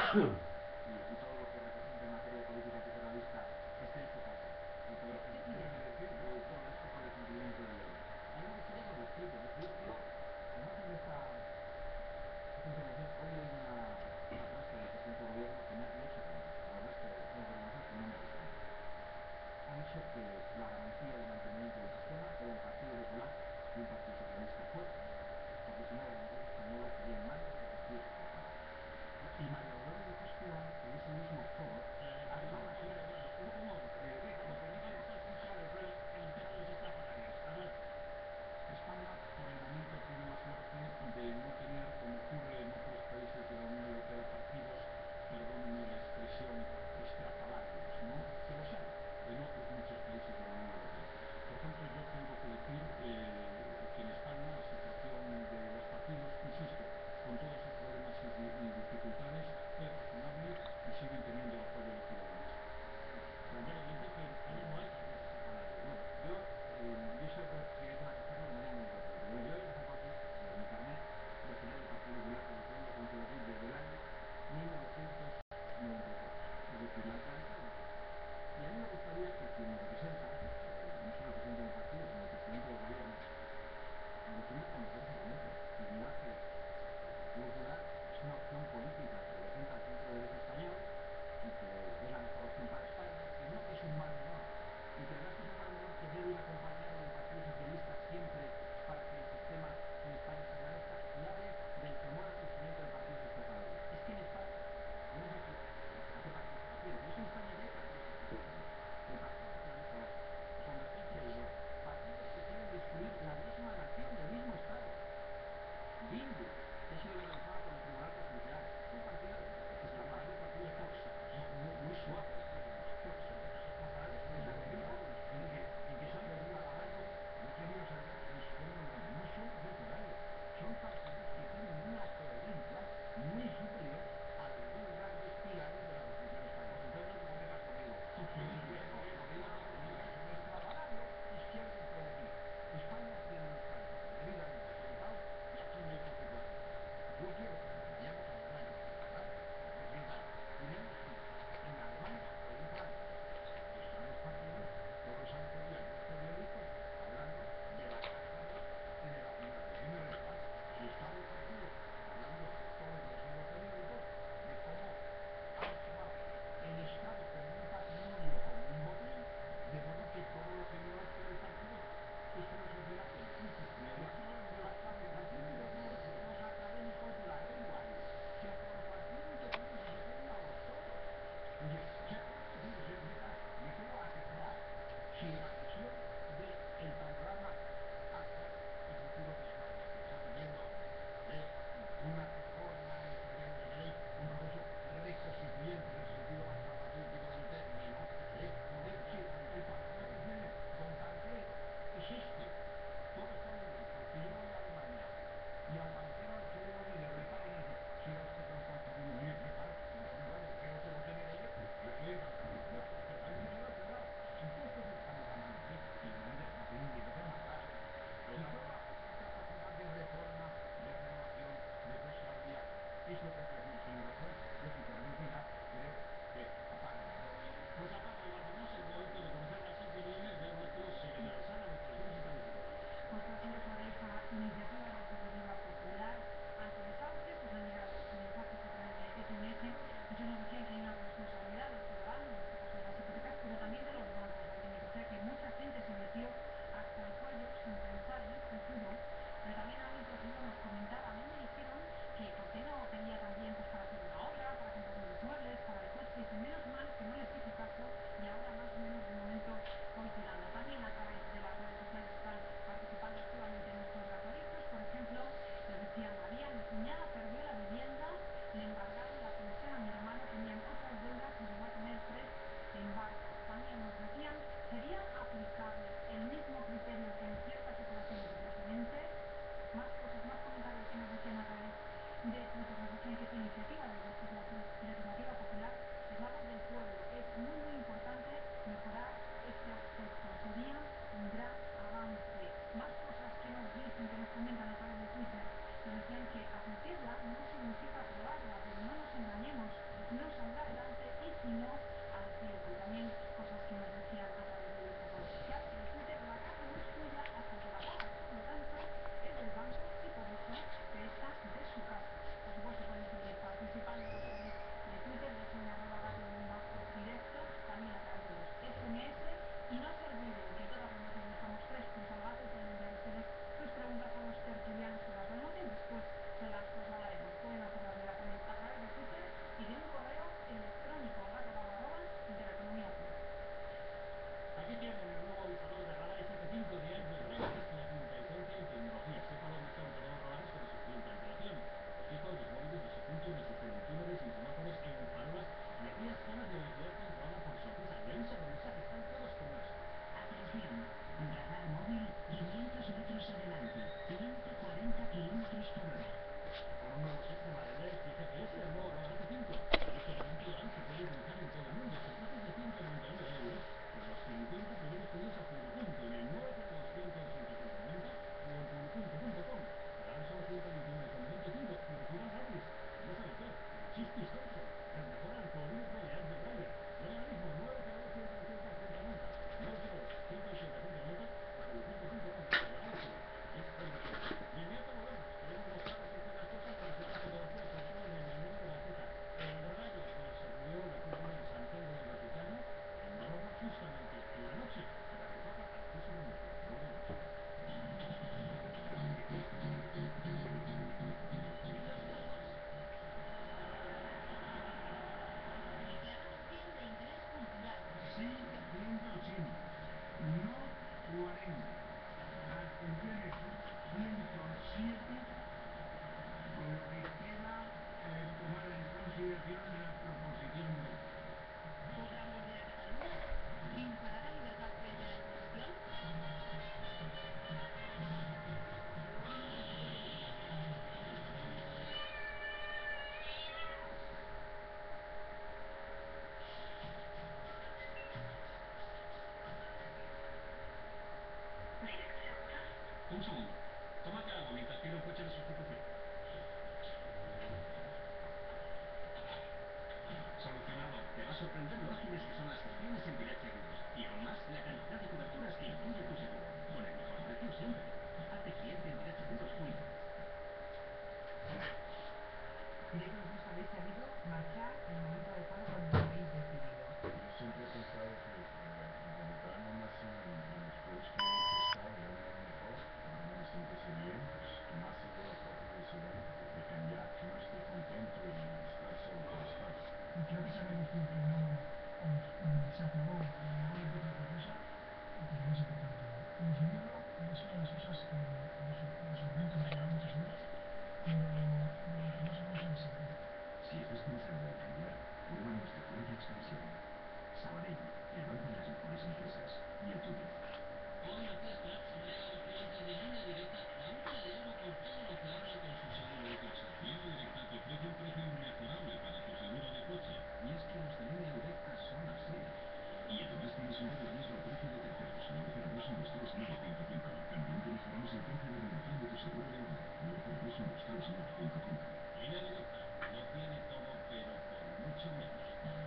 y todo lo que representa en materia de política antiterrorista esté en su casa. Y todo lo que tiene que decir de todo esto por el cumplimiento de ley. A mí me gustaría que lo explique. Yo, al margen de esta intervención, hoy hay una frase del presidente del gobierno que me ha hecho trampa. La verdad es que es una intervención que no me gusta mucho. Ha dicho que la garantía del mantenimiento del sistema era un partido popular y un partido socialista fuerte, porque si no la democracia española estaría en manos del partido socialista. Y María Aurora dijo segundo. Tómate algo mientras pido un coche de sustitución. Solucionado. Te va a sorprender lo ágiles que son las gestiones en Direct Seguros. Y aún más, la cantidad de coberturas que incluye tu seguro. Con el mejor precio siempre. Hazte cliente en directseguros.com. Creo que os habéis sabido marchar en el momento adecuado cuando lo habéis decidido. Yo siempre he pensado que involucrarme más en los clubes que he estado era lo mejor. Cuando no me sintiese bien, pues tomar seguro la propia decisión de cambiar, que no esté contento y estar solo por estar. Y creo que saber decir que no se acabó, ahora empieza otra cosa, para mí es importante. Como os digo, es una de las cosas que nos aumenta en general muchas veces, pero de lo que no sabemos es saber. Si estás pensando en cambiar, prueba nuestro plan de expansión. Sabadell, el banco de las mejores empresas y el tuyo. Hoy Matías Prats entrega a los clientes de Línea Directa la milla de oro por todo lo que habla con su seguro de coche. Línea Directa te ofrece un precio inmejorable para tu seguro de coche. Y es que los de Línea Directa son así. Y además tienes un doble riesgo a precio de terceros, no operadores industriales 955. También te mejoramos el precio de renovación de tu seguro de hogar, no operadores industriales 955. Línea Directa lo tiene todo, pero por mucho menos.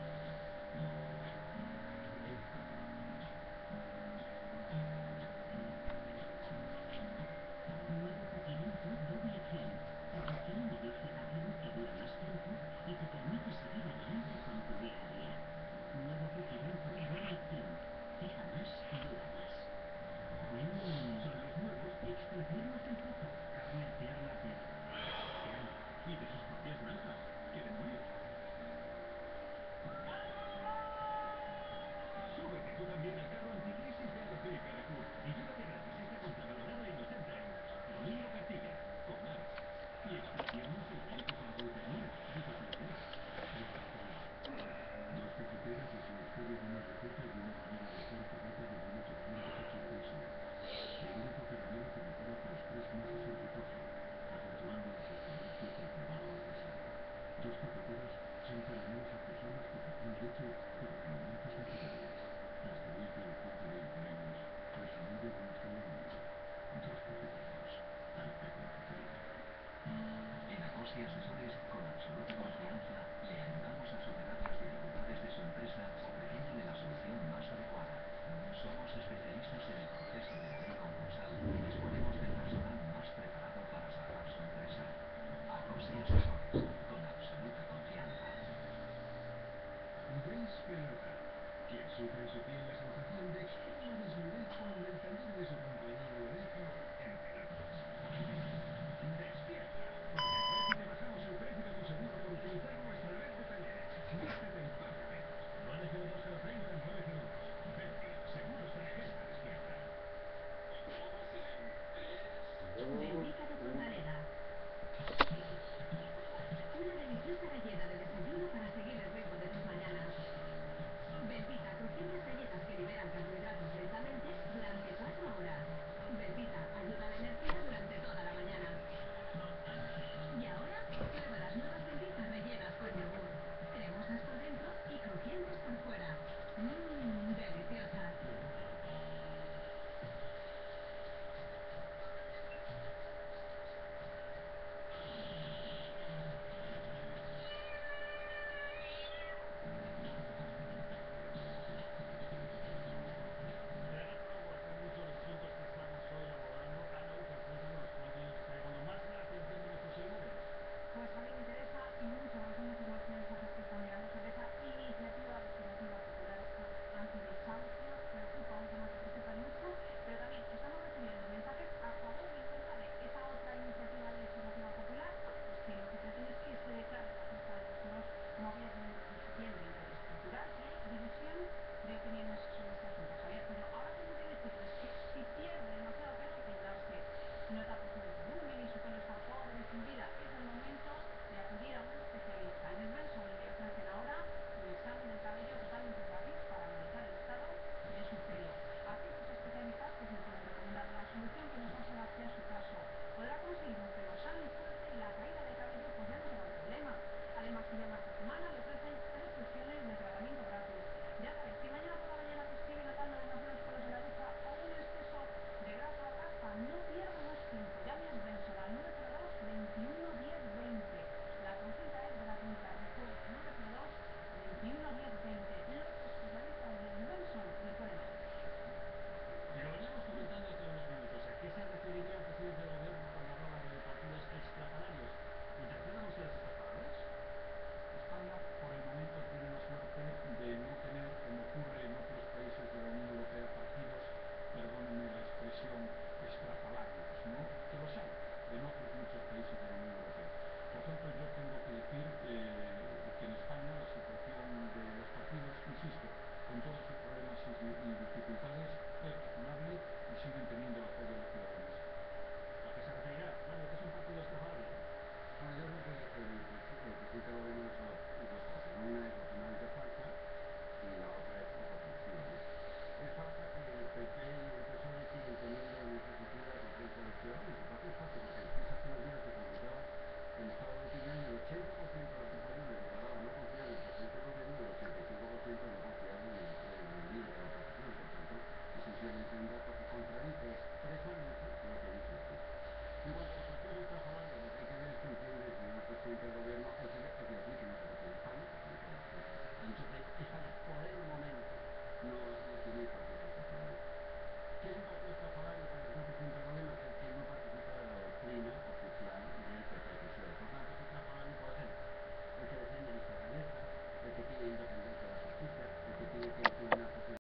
Nuevo Copilento Doble Gel. Protección en el eje ácido que dura más tiempo y te permite seguir adelante con tu día a día. Nuevo Copilento Doble Gel. Fija más, dura más. Son los nuevos extra tiernos del Coco. Carne tierna, tierna. Tierna. Y de sus propias granjas. ¡Qué demonios! Súbete tú también al carro anticrisis de ADAC y Carrefour y llévate gratis esta contravalorada en 80 euros. Domingo Castilla, con Ara. Y extra tiernos del Médico Campo y Ternera, de Cofradía. Dos cafeteras y sus historias de una receta y una manera de hacer cervezas de 1886. El único ferradero que reconoce los 3 meses en tu coche, acentuando la excelencia que el trabajo artesanal. Dos cafeteras son caramelos artesanos con café y leche de los momentos naturales. La experiencia de 120 años resumida en un solo libro. Dos cafeteros. Arte con cafetería. En Acosi Asesores, con absoluta confianza, le ayudamos a superar las dificultades de su empresa ofreciéndole la solución más adecuada. Somos especialistas en el proceso de la ley concursal y disponemos del personal más preparado para salvar su empresa. Acosi Asesores, con absoluta confianza. Gris pelota. Quien sufre en su piel la sensación de extrema desnudez con el tallón de su compañero.